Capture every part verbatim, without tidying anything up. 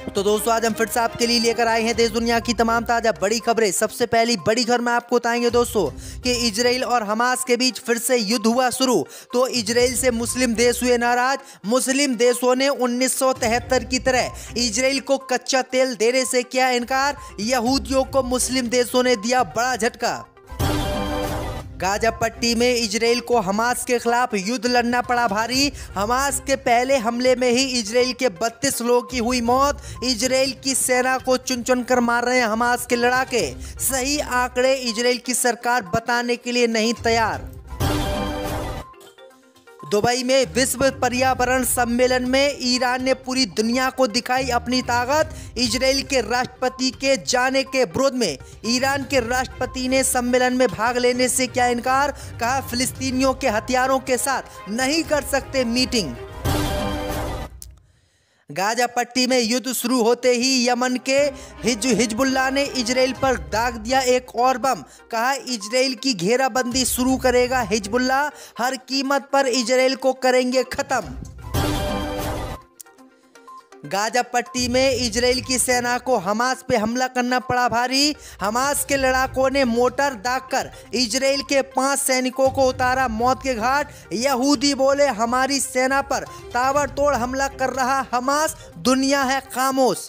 तो दोस्तों आज हम फिर से आपके लिए लेकर आए हैं देश दुनिया की तमाम ताजा बड़ी खबरें। सबसे पहली बड़ी खबर में आपको बताएंगे दोस्तों कि इजराइल और हमास के बीच फिर से युद्ध हुआ शुरू। तो इजराइल से मुस्लिम देश हुए नाराज। मुस्लिम देशों ने उन्नीस सौ तिहत्तर की तरह इजराइल को कच्चा तेल देने से किया इनकार। यहूदियों को मुस्लिम देशों ने दिया बड़ा झटका। गाजा पट्टी में इजराइल को हमास के खिलाफ युद्ध लड़ना पड़ा भारी। हमास के पहले हमले में ही इजराइल के बत्तीस लोगों की हुई मौत। इजराइल की सेना को चुन चुन कर मार रहे हैं हमास के लड़ाके। सही आंकड़े इजराइल की सरकार बताने के लिए नहीं तैयार। दुबई में विश्व पर्यावरण सम्मेलन में ईरान ने पूरी दुनिया को दिखाई अपनी ताकत। इजराइल के राष्ट्रपति के जाने के विरोध में ईरान के राष्ट्रपति ने सम्मेलन में भाग लेने से किया इनकार। कहा फिलिस्तीनियों के हथियारों के साथ नहीं कर सकते मीटिंग। गाजा पट्टी में युद्ध शुरू होते ही यमन के हिज हिजबुल्लाह ने इजराइल पर दाग दिया एक और बम। कहा इजराइल की घेराबंदी शुरू करेगा हिजबुल्लाह, हर कीमत पर इजराइल को करेंगे खत्म। गाजा पट्टी में इजराइल की सेना को हमास पे हमला करना पड़ा भारी। हमास के लड़ाकों ने मोटर दागकर इजराइल के पांच सैनिकों को उतारा मौत के घाट। यहूदी बोले हमारी सेना पर ताबड़तोड़ हमला कर रहा हमास, दुनिया है खामोश।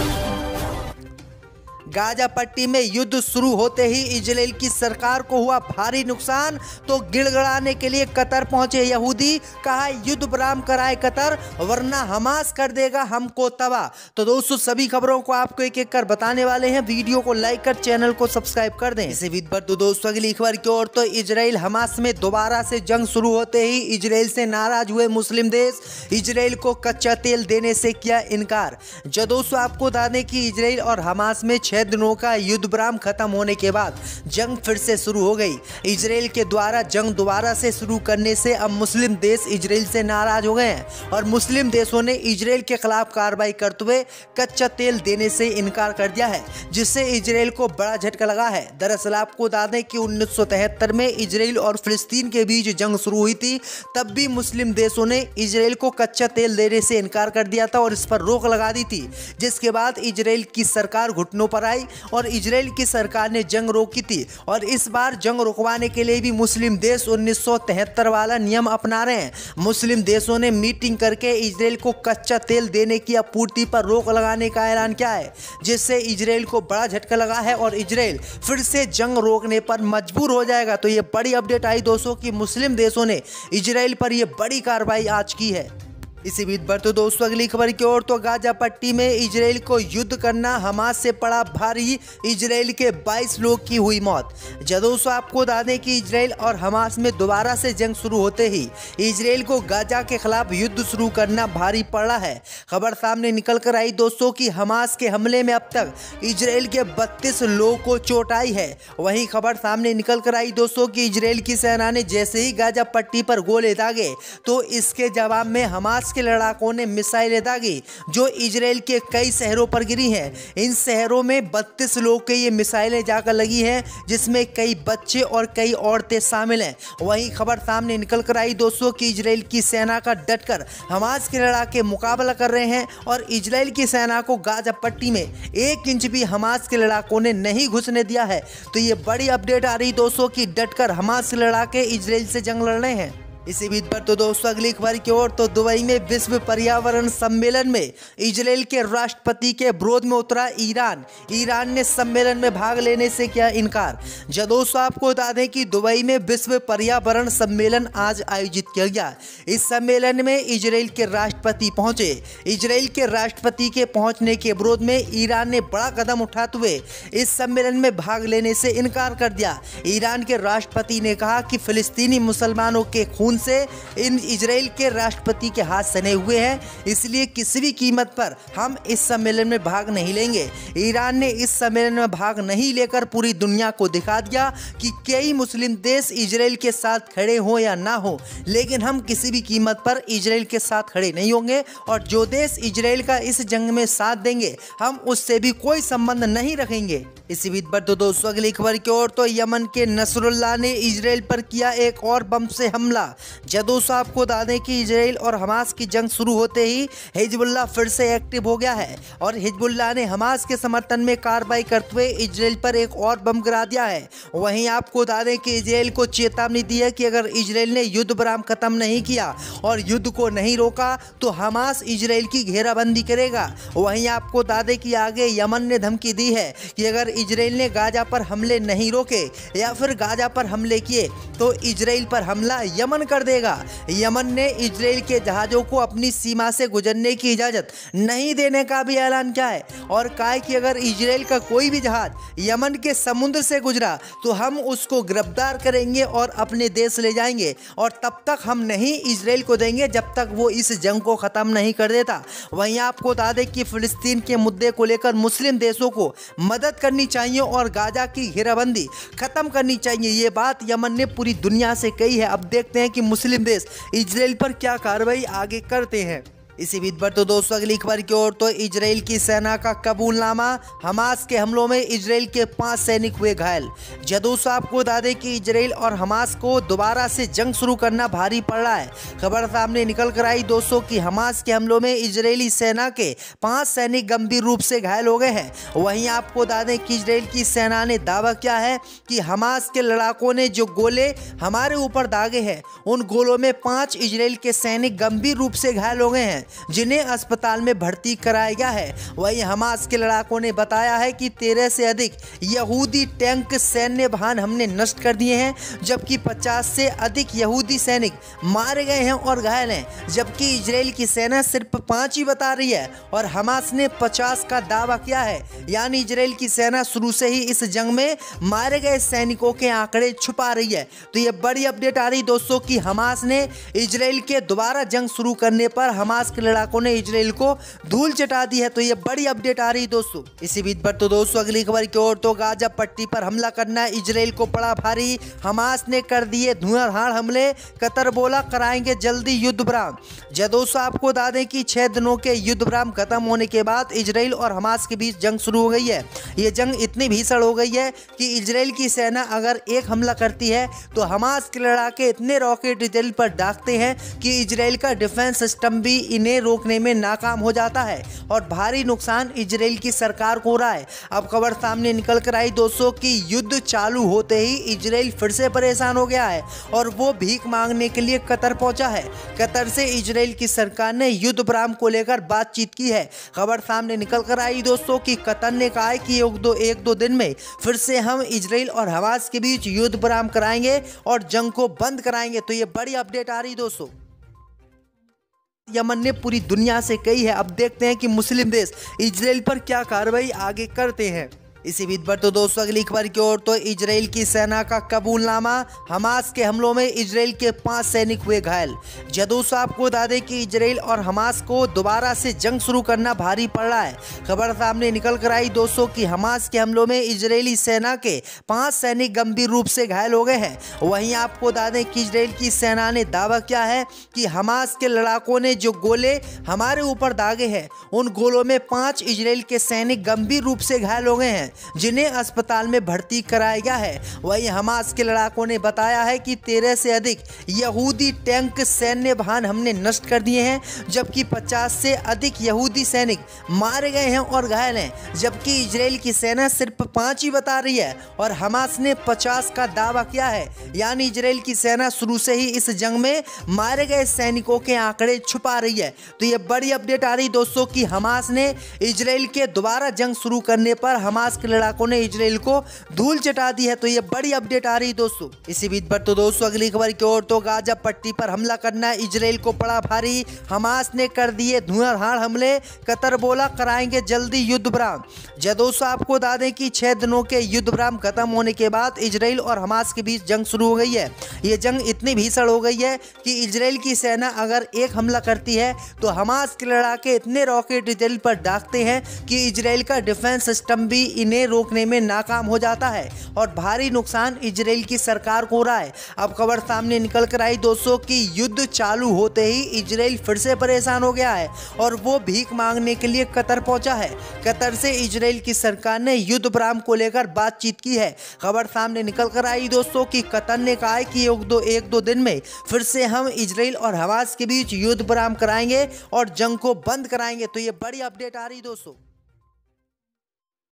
गाजा पट्टी में युद्ध शुरू होते ही इजराइल की सरकार को हुआ भारी नुकसान। तो गिड़गड़ाने के लिए कतर पहुंचे यहूदी। कहा युद्ध विराम कराए कतर, वरना हमास कर देगा हमको तबाह। तो दोस्तों सभी खबरों को आपको एक एक कर बताने वाले हैं। वीडियो को लाइक कर चैनल को सब्सक्राइब कर दें। इसी बीच पर तो दोस्तों अगली खबर की ओर। तो इजराइल हमास में दोबारा से जंग शुरू होते ही इजराइल से नाराज हुए मुस्लिम देश। इजराइल को कच्चा तेल देने से किया इनकार। जो दोस्तों आपको बता दें कि इजराइल और हमास में छह दिनों का युद्ध विराम खत्म होने के बाद जंग फिर से शुरू हो गई। इजराइल के द्वारा जंग दोबारा से शुरू करने से अब मुस्लिम देश इजराइल से नाराज हो गए हैं और मुस्लिम देशों ने इजराइल के खिलाफ कार्रवाई करते हुए कच्चा तेल देने से इनकार कर दिया है, जिससे इजराइल को बड़ा झटका लगा है। दरअसल आपको बता दें कि उन्नीस सौ तिहत्तर में इजराइल और फिलिस्तीन के बीच जंग शुरू हुई थी। तब भी मुस्लिम देशों ने इजराइल को कच्चा तेल देने से इनकार कर दिया था और इस पर रोक लगा दी थी, जिसके बाद इजराइल की सरकार घुटनों पर आई और इजराइल की सरकार ने जंग रोकी थी। और इस बार जंग रुकवाने के लिए भी मुस्लिम देश उन्नीस सौ तिहत्तर वाला नियम अपना रहे हैं। मुस्लिम देशों ने मीटिंग करके इजराइल को कच्चा तेल देने की आपूर्ति पर रोक लगाने का ऐलान किया है, जिससे इजराइल को बड़ा झटका लगा है और इजराइल फिर से जंग रोकने पर मजबूर हो जाएगा। तो ये बड़ी अपडेट आई दोस्तों कि मुस्लिम देशों ने इजराइल पर यह बड़ी कार्रवाई आज की है। इसी बीच पर तो दोस्तों अगली खबर की ओर। तो गाजा पट्टी में इजराइल को युद्ध करना हमास से पड़ा भारी। इजराइल के बाईस लोग की हुई मौत। जब दोस्तों आपको बता दें कि इजराइल और हमास में दोबारा से जंग शुरू होते ही इजराइल को गाजा के खिलाफ युद्ध शुरू करना भारी पड़ा है। खबर सामने निकल कर आई दोस्तों कि हमास के हमले में अब तक इजराइल के बत्तीस लोगों को चोट आई है। वहीं खबर सामने निकल कर आई दोस्तों कि इजराइल की सेना ने जैसे ही गाजा पट्टी पर गोले दागे तो इसके जवाब में हमास के लड़ाकों ने मिसाइलें दागी जो इजराइल के कई शहरों पर गिरी हैं। इन शहरों में बत्तीस लोग के ये मिसाइलें जाकर लगी हैं, जिसमें कई बच्चे और कई औरतें शामिल हैं। वहीं खबर सामने निकल कर आई दोस्तों कि इजराइल की सेना का डटकर हमास के लड़ाके मुकाबला कर रहे हैं और इजराइल की सेना को गाजा पट्टी में एक इंच भी हमास के लड़ाकों ने नहीं घुसने दिया है। तो ये बड़ी अपडेट आ रही दोस्तों कि डटकर हमास के लड़ाके इजराइल से जंग लड़ रहे हैं। इसी बीच पर तो दोस्तों अगली खबर की ओर। तो दुबई में विश्व पर्यावरण सम्मेलन में इजराइल के राष्ट्रपति के विरोध में उतरा ईरान। ईरान ने सम्मेलन में भाग लेने से किया इनकार। जब दोस्तों आपको बता दें कि दुबई में विश्व पर्यावरण सम्मेलन आज आयोजित किया गया। इस सम्मेलन में इजराइल के राष्ट्रपति पहुंचे। इजराइल के राष्ट्रपति के पहुंचने के विरोध में ईरान ने बड़ा कदम उठाते हुए इस सम्मेलन में भाग लेने से इनकार कर दिया। ईरान के राष्ट्रपति ने कहा कि फिलिस्तीनी मुसलमानों के खून से इन इजराइल के राष्ट्रपति के हाथ सने हुए हैं, इसलिए किसी भी कीमत पर हम इस सम्मेलन में भाग नहीं लेंगे। ईरान ने इस सम्मेलन में भाग नहीं लेकर पूरी दुनिया को दिखा दिया कि कई मुस्लिम देश इजराइल के साथ खड़े हो या ना हो, लेकिन हम किसी भी कीमत पर इजराइल के साथ खड़े नहीं होंगे और जो देश इजराइल का इस जंग में साथ देंगे हम उससे भी कोई संबंध नहीं रखेंगे। इसी बीच पर तो दोस्तों अगली खबर की ओर। तो यमन के नसरुल्लाह ने इजराइल पर किया एक और बम से हमला। दोस्तों आपको बता दें कि इजराइल और हमास की जंग शुरू होते ही हिजबुल्लाह फिर से एक्टिव हो गया है और हिजबुल्लाह ने हमास के समर्थन में कार्रवाई करते हुए इजराइल पर एक और बम गिरा दिया है। वहीं आपको बता दें कि इजराइल को चेतावनी दी है कि अगर इजराइल ने युद्ध विराम खत्म नहीं किया और युद्ध को नहीं रोका तो हमास इजराइल की घेराबंदी करेगा। वहीं आपको बता दें कि आगे यमन ने धमकी दी है कि अगर इजराइल ने गाजा पर हमले नहीं रोके या फिर गाजा पर हमले किए तो इजराइल पर हमला यमन कर देगा। यमन ने इजराइल के जहाज़ों को अपनी सीमा से गुजरने की इजाज़त नहीं देने का भी ऐलान किया है और कहा है कि अगर इजराइल का कोई भी जहाज यमन के समुद्र से गुजरा तो हम उसको गिरफ्तार करेंगे और अपने देश ले जाएंगे और तब तक हम नहीं इजराइल को देंगे जब तक वो इस जंग को ख़त्म नहीं कर देता। वहीं आपको बता दें कि फिलिस्तीन के मुद्दे को लेकर मुस्लिम देशों को मदद करनी चाहिए और गाजा की घेराबंदी खत्म करनी चाहिए, ये बात यमन ने पूरी दुनिया से कही है। अब देखते हैं कि मुस्लिम देश इजराइल पर क्या कार्रवाई आगे करते हैं। इसी बीच पर तो दोस्तों अगली खबर की ओर तो इजराइल की सेना का कबूलनामा, हमास के हमलों में इजराइल के पांच सैनिक हुए घायल। दोस्तों आपको बता दें कि इजराइल और हमास को दोबारा से जंग शुरू करना भारी पड़ रहा है। खबर सामने निकल कर आई दोस्तों कि हमास के हमलों में इजरायली सेना के पांच सैनिक गंभीर रूप से घायल हो गए हैं। वहीं आपको बता दें कि इजराइल की सेना ने दावा किया है कि हमास के लड़ाकों ने जो गोले हमारे ऊपर दागे हैं उन गोलों में पांच इजराइल के सैनिक गंभीर रूप से घायल हो गए हैं जिन्हें अस्पताल में भर्ती कराया गया है। वहीं हमास के लड़ाकों ने बताया है कि तेरह से अधिक यहूदी टैंक सैन्य वाहन हमने नष्ट कर दिए हैं, जबकि पचास से अधिक यहूदी सैनिक मारे गए हैं और घायल हैं, जबकि इजराइल की सेना सिर्फ पाँच ही बता रही है और हमास ने पचास का दावा किया है। यानी इजराइल की सेना शुरू से ही इस जंग में मारे गए सैनिकों के आंकड़े छुपा रही है। तो ये बड़ी अपडेट आ रही दोस्तों कि हमास ने इजराइल के दोबारा जंग शुरू करने पर हमास के लड़ाकों ने इजराइल को धूल चटा दी है। तो ये बड़ी अपडेट आ रही दोस्तों। इसी बीच पर तो दोस्तों अगली खबर की ओर तो गाजा पट्टी पर हमला करना इजराइल को पड़ा भारी, हमास ने कर दिए धुआंधार हमले, कतर बोला कराएंगे जल्दी युद्ध विराम। दोस्तों आपको बता दें कि छह दिनों के युद्ध विराम खत्म होने के बाद इजराइल और हमास के बीच जंग शुरू हो गई है। ये जंग इतनी भीषण हो गई है कि इजराइल की सेना अगर एक हमला करती है तो हमास के लड़ाके इतने रॉकेट इजराइल पर दागते हैं कि इजराइल का डिफेंस सिस्टम भी इन्हें रोकने में नाकाम हो जाता है और भारी नुकसान इजराइल की सरकार को हो रहा है। अब खबर सामने निकल कर आई दोस्तों कि युद्ध चालू होते ही इजराइल फिर से परेशान हो गया है और वो भीख मांगने के लिए कतर पहुंचा है। कतर से इजराइल की सरकार ने युद्ध विराम को लेकर बातचीत की है। खबर सामने निकल कर आई दोस्तों कि कतर ने कहा है कि एक दो एक दो दिन में फिर से हम इजराइल और हमास के बीच युद्ध विराम कराएंगे और जंग को बंद कराएंगे। तो ये बड़ी अपडेट आ रही दोस्तों, यमन ने पूरी दुनिया से कही है। अब देखते हैं कि मुस्लिम देश इजराइल पर क्या कार्रवाई आगे करते हैं। इसी बीच पर तो दोस्तों अगली खबर की ओर तो इजराइल की सेना का कबूलनामा, हमास के हमलों में इजराइल के पांच सैनिक हुए घायल। दोस्तों आपको बता दें कि इजराइल और हमास को दोबारा से जंग शुरू करना भारी पड़ रहा है। खबर सामने निकल कर आई दोस्तों कि हमास के हमलों में इजरायली सेना के पांच सैनिक गंभीर रूप से घायल हो गए हैं। वहीं आपको बता दें कि इजराइल की सेना ने दावा किया है कि हमास के लड़ाकों ने जो गोले हमारे ऊपर दागे हैं उन गोलों में पांच इजराइल के सैनिक गंभीर रूप से घायल हो गए हैं जिन्हें अस्पताल में भर्ती कराया गया है। वहीं हमास के लड़ाकों ने बताया है कि तेरह से अधिक यहूदी टैंक सैन्य वाहन हमने नष्ट कर दिए हैं, जबकि पचास से अधिक यहूदी सैनिक मारे गए हैं और घायल हैं, जबकि इजराइल की सेना सिर्फ पाँच ही बता रही है और हमास ने पचास का दावा किया है। यानी इजराइल की सेना शुरू से ही इस जंग में मारे गए सैनिकों के आंकड़े छुपा रही है। तो ये बड़ी अपडेट आ रही दोस्तों कि हमास ने इजराइल के दोबारा जंग शुरू करने पर हमास के लड़ाकों ने इजराइल को धूल चटा दी है। तो ये बड़ी अपडेट आ रही दोस्तों। इसी बीच पर तो दोस्तों अगली खबर की ओर तो गाजा पट्टी पर हमला करना इजराइल को पड़ा भारी, हमास ने कर दिए धुआंधार हमले, कतर बोला कराएंगे जल्दी युद्ध विराम। दोस्तों आपको बता दें कि छह दिनों के युद्ध विराम खत्म होने के बाद इजराइल और हमास के बीच जंग शुरू हो गई है। ये जंग इतनी भीषण हो गई है कि इजराइल की सेना अगर एक हमला करती है तो हमास के लड़ाके इतने रॉकेट इजराइल पर दागते हैं कि इजराइल का डिफेंस सिस्टम भी इन्हें इन्हें रोकने में नाकाम हो जाता है और भारी नुकसान इजराइल की सरकार को हो रहा है। अब खबर सामने निकल कर आई दोस्तों कि युद्ध चालू होते ही इजराइल फिर से परेशान हो गया है और वो भीख मांगने के लिए कतर पहुंचा है। कतर से इजराइल की सरकार ने युद्ध विराम को लेकर बातचीत की है। खबर सामने निकल कर आई दोस्तों कि कतर ने कहा है कि एक दो एक दो दिन में फिर से हम इजराइल और हमास के बीच युद्ध विराम कराएंगे और जंग को बंद कराएंगे। तो ये बड़ी अपडेट आ रही दोस्तों।